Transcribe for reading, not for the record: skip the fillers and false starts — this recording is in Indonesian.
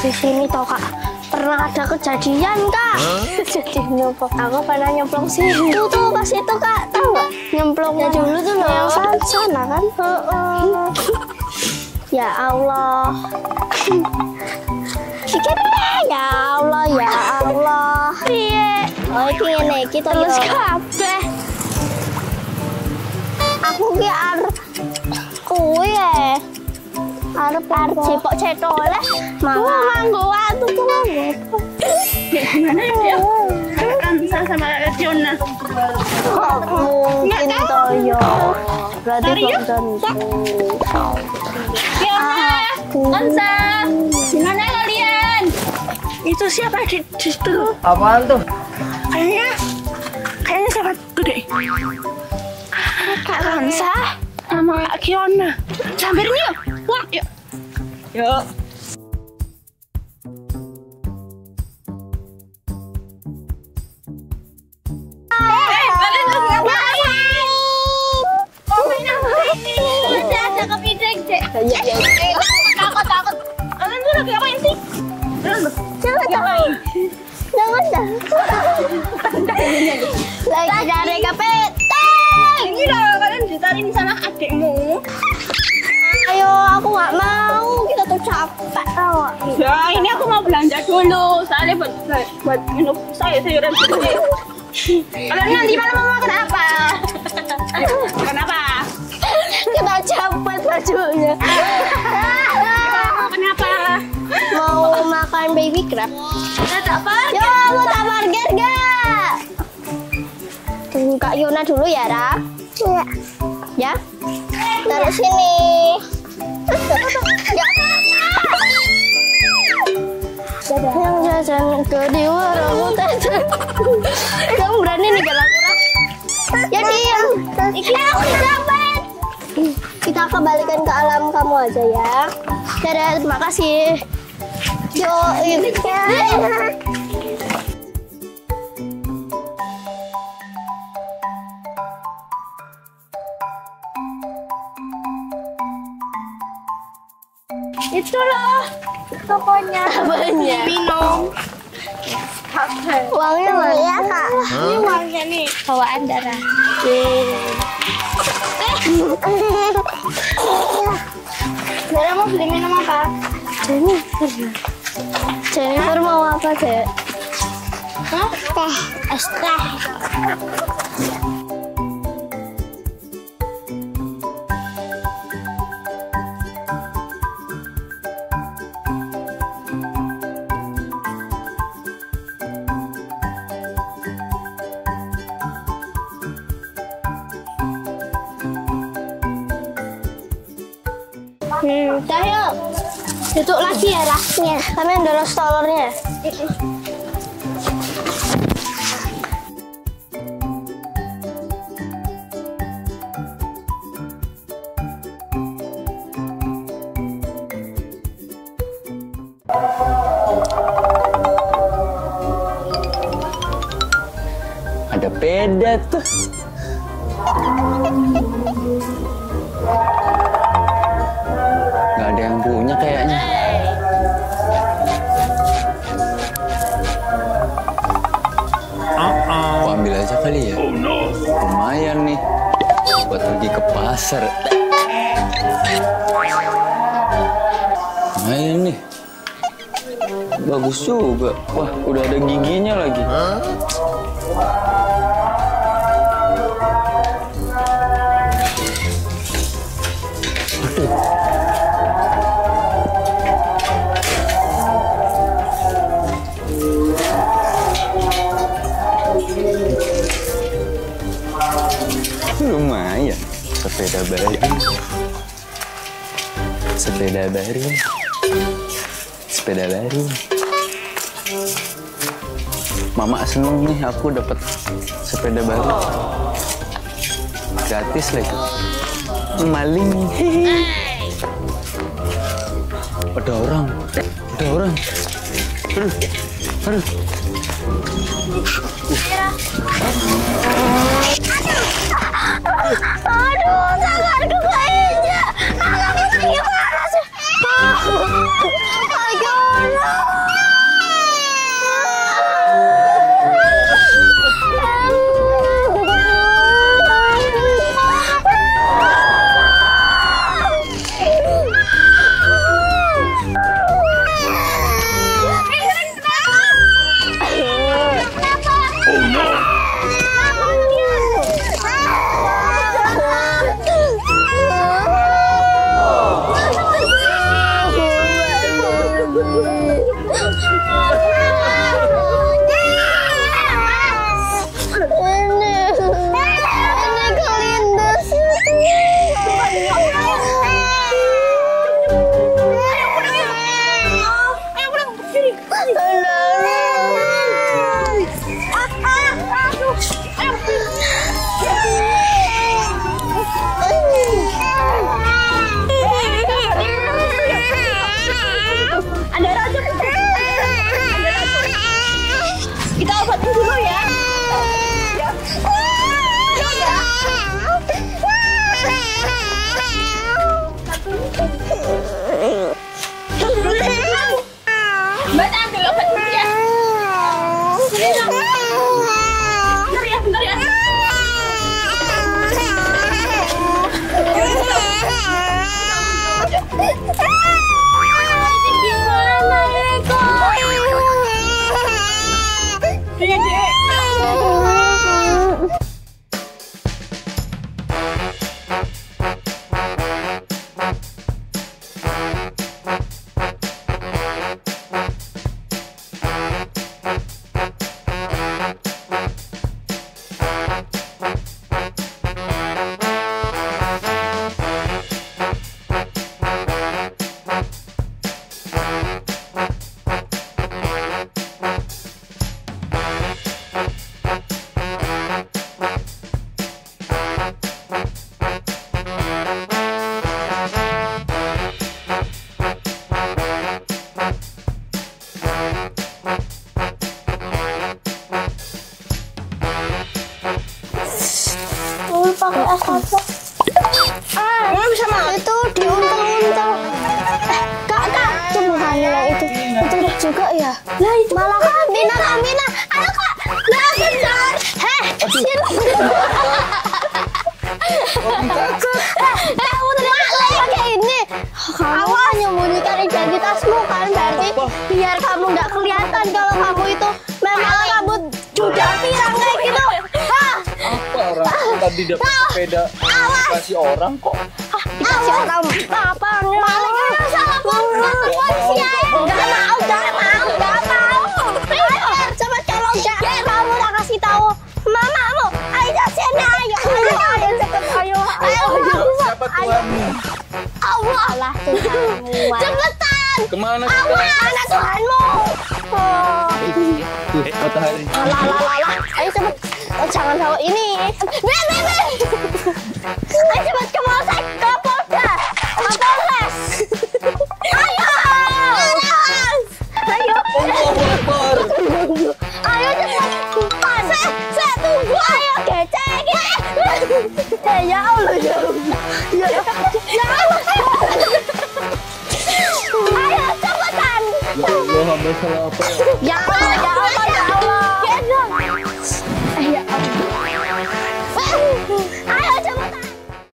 Di sini toh Kak, pernah ada kejadian Kak. Kejadian apa? Aku pernah nyemplung sini. Tuh pas itu Kak, tahu nggak? Nyemplungnya dulu tuh loh. Yang sana kan? Ya Allah. Ya Allah, ya Allah. Iya. Oh iki ngene iki to terus kabeh. Aku ki arep kuwi ya. Arep jepok cetole. Malah nganggo watu ku nganggo. Gimana ya? Kan sama Fiona. Kok mungkin to yo. Berarti kok tentu. Fiona, Onsa, gimana kalian? Itu siapa di situ? Apaan tuh? Kayaknya siapa gede? Kak Onsa sama Kak Fiona. Samperin yuk. Wah, yuk. Yuk. Kalian lagi ngapain? Main apa ini? Ada kepiting, Dek. Takut. Kalian tuh lagi ngapain sih? Jangan. Lagi cari kepiting. Ini loh, kalian ditarik sama adikmu. Ayo, aku nggak mau. Kita tuh capek tau. Ya, ini aku mau belanja dulu. Soalnya buat minum sayuran sendiri. Kalian nanti malam mau makan apa? Makan apa? Kita capek bajunya. Makan apa? Mau makan baby crab. Tak parkir. Yo, mau tak parkir gak? Tunggu Kak Yona dulu ya, Ra. Iya. Ya? Taruh sini. Yang jajan ke di warung jajan. Kamu berani nih galak kurang? Ya diam. Iki aku dapat. Kita kembalikan ke alam kamu aja ya. Dadah, terima kasih. Yo, Itu loh tokonya. banyak. Minum. Uangnya mana ya Kak? Ini uangnya nih. Bawaan darah. Dara mau beli minum apa? Jennifer mau apa, Dek? Hah? Teh. Es teh. Dah yuk. Duduk lagi ya, Ra? Iya. Kami ambil stollernya. Ada peda tuh. Gak ada yang punya kayaknya. Aku ambil aja kali ya. Lumayan nih buat pergi ke pasar. Lumayan nih. Bagus juga. Wah, udah ada giginya lagi. Lumayan, sepeda baru. Sepeda baru. Sepeda baru. Mama seneng nih aku dapat sepeda baru. Gratis lagi. Maling. Ada orang. Ada orang. Aduh. Aduh. Aduh, tanganku keinjak. Tanganku gimana sih? Ayo, tangannya, Dek. Pakai es apa? Bisa mah. Itu diuntel-untel. Kak, tumbuhannya yang itu juga ya. Lah itu malah Aminah. Ayo kak, lah kejar. Sini. Kamu ternyata pakai ini. Kamu menyembunyikan identitasmu kan, berarti biar kamu nggak kelihatan kalau kamu itu memang rambut judak pirang kayak gitu. Orang tadi dapat sepeda dikasih orang kok. Dikasih orang apa? Malah salah polisi ya. Nggak mau. Ayo, coba kalau nggak kamu tak kasih tahu mamamu. Ayo sini, ayo cepet, ayo. Siapa Tuhanmu? Allah lah Tuhanmu. Cepetan. Kemana sih? Mana Tuhanmu? Matahari. Lah. Ayo cepet. Oh, jangan bawa ini. Ayo cepet ke polsek, ke Polda, ke Polres. Ayo. Ayo cepet. Saya tunggu. Ayo gecek. Ya Allah. Ayo cepetan. Ya Allah, hamba salah apa ya? Ya Allah.